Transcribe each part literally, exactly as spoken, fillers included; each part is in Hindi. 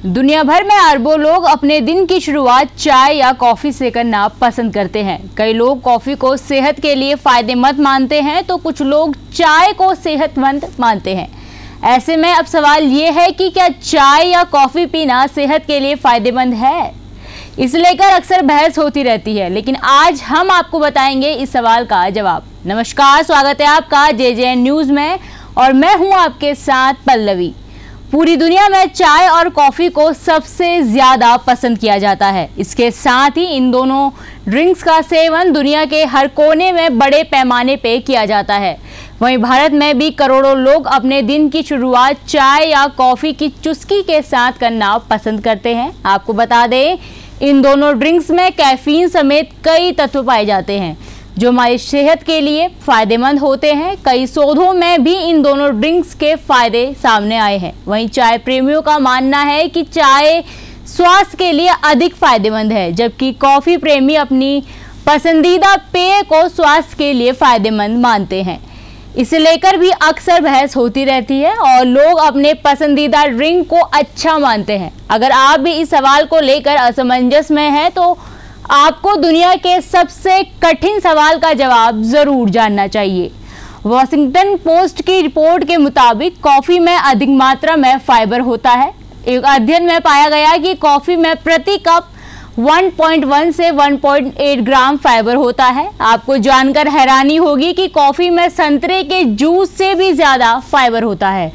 दुनिया भर में अरबों लोग अपने दिन की शुरुआत चाय या कॉफ़ी से करना पसंद करते हैं। कई लोग कॉफ़ी को सेहत के लिए फ़ायदेमंद मानते हैं तो कुछ लोग चाय को सेहतमंद मानते हैं। ऐसे में अब सवाल ये है कि क्या चाय या कॉफ़ी पीना सेहत के लिए फ़ायदेमंद है? इसे लेकर अक्सर बहस होती रहती है, लेकिन आज हम आपको बताएंगे इस सवाल का जवाब। नमस्कार, स्वागत है आपका जे जे एन न्यूज़ में और मैं हूं आपके साथ पल्लवी। पूरी दुनिया में चाय और कॉफ़ी को सबसे ज़्यादा पसंद किया जाता है। इसके साथ ही इन दोनों ड्रिंक्स का सेवन दुनिया के हर कोने में बड़े पैमाने पे किया जाता है। वहीं भारत में भी करोड़ों लोग अपने दिन की शुरुआत चाय या कॉफ़ी की चुस्की के साथ करना पसंद करते हैं। आपको बता दें, इन दोनों ड्रिंक्स में कैफीन समेत कई तत्व पाए जाते हैं जो हमारी सेहत के लिए फ़ायदेमंद होते हैं। कई शोधों में भी इन दोनों ड्रिंक्स के फ़ायदे सामने आए हैं। वहीं चाय प्रेमियों का मानना है कि चाय स्वास्थ्य के लिए अधिक फ़ायदेमंद है, जबकि कॉफ़ी प्रेमी अपनी पसंदीदा पेय को स्वास्थ्य के लिए फ़ायदेमंद मानते हैं। इसे लेकर भी अक्सर बहस होती रहती है और लोग अपने पसंदीदा ड्रिंक को अच्छा मानते हैं। अगर आप भी इस सवाल को लेकर असमंजस में हैं तो आपको दुनिया के सबसे कठिन सवाल का जवाब जरूर जानना चाहिए। वॉशिंगटन पोस्ट की रिपोर्ट के मुताबिक कॉफ़ी में अधिक मात्रा में फाइबर होता है। एक अध्ययन में पाया गया कि कॉफ़ी में प्रति कप एक पॉइंट एक से एक पॉइंट आठ ग्राम फाइबर होता है। आपको जानकर हैरानी होगी कि कॉफ़ी में संतरे के जूस से भी ज़्यादा फाइबर होता है।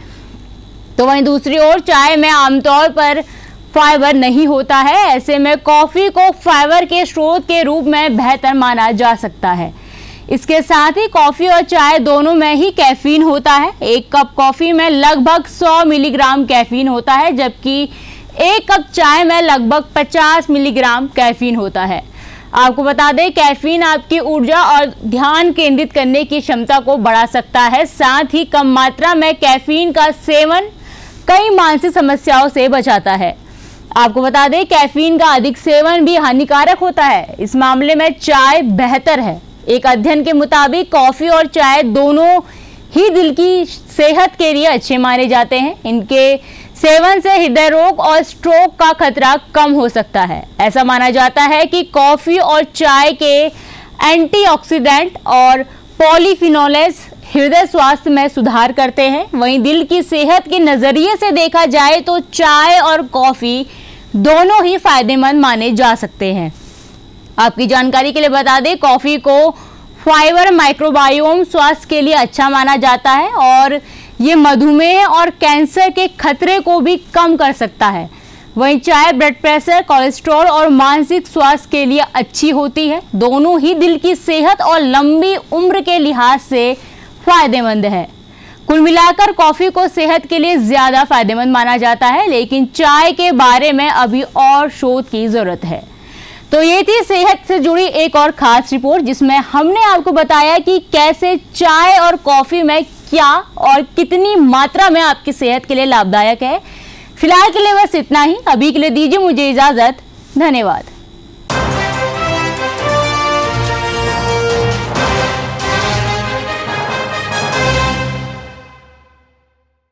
तो वहीं दूसरी ओर चाय में आमतौर पर फाइबर नहीं होता है। ऐसे में कॉफ़ी को फाइबर के स्रोत के रूप में बेहतर माना जा सकता है। इसके साथ ही कॉफ़ी और चाय दोनों में ही कैफीन होता है। एक कप कॉफ़ी में लगभग सौ मिलीग्राम कैफीन होता है, जबकि एक कप चाय में लगभग पचास मिलीग्राम कैफीन होता है। आपको बता दें, कैफीन आपकी ऊर्जा और ध्यान केंद्रित करने की क्षमता को बढ़ा सकता है। साथ ही कम मात्रा में कैफीन का सेवन कई मानसिक समस्याओं से बचाता है। आपको बता दें, कैफीन का अधिक सेवन भी हानिकारक होता है। इस मामले में चाय बेहतर है। एक अध्ययन के मुताबिक कॉफ़ी और चाय दोनों ही दिल की सेहत के लिए अच्छे माने जाते हैं। इनके सेवन से हृदय रोग और स्ट्रोक का खतरा कम हो सकता है। ऐसा माना जाता है कि कॉफ़ी और चाय के एंटीऑक्सीडेंट और पॉलीफिनोल्स हृदय स्वास्थ्य में सुधार करते हैं। वहीं दिल की सेहत के नज़रिए से देखा जाए तो चाय और कॉफ़ी दोनों ही फायदेमंद माने जा सकते हैं। आपकी जानकारी के लिए बता दें, कॉफ़ी को फाइबर माइक्रोबायोम स्वास्थ्य के लिए अच्छा माना जाता है और ये मधुमेह और कैंसर के खतरे को भी कम कर सकता है। वहीं चाय ब्लड प्रेशर, कोलेस्ट्रॉल और मानसिक स्वास्थ्य के लिए अच्छी होती है। दोनों ही दिल की सेहत और लंबी उम्र के लिहाज से फायदेमंद है। कुल मिलाकर कॉफ़ी को सेहत के लिए ज़्यादा फायदेमंद माना जाता है, लेकिन चाय के बारे में अभी और शोध की ज़रूरत है। तो ये थी सेहत से जुड़ी एक और ख़ास रिपोर्ट, जिसमें हमने आपको बताया कि कैसे चाय और कॉफ़ी में क्या और कितनी मात्रा में आपकी सेहत के लिए लाभदायक है। फिलहाल के लिए बस इतना ही। अभी के लिए दीजिए मुझे इजाज़त। धन्यवाद।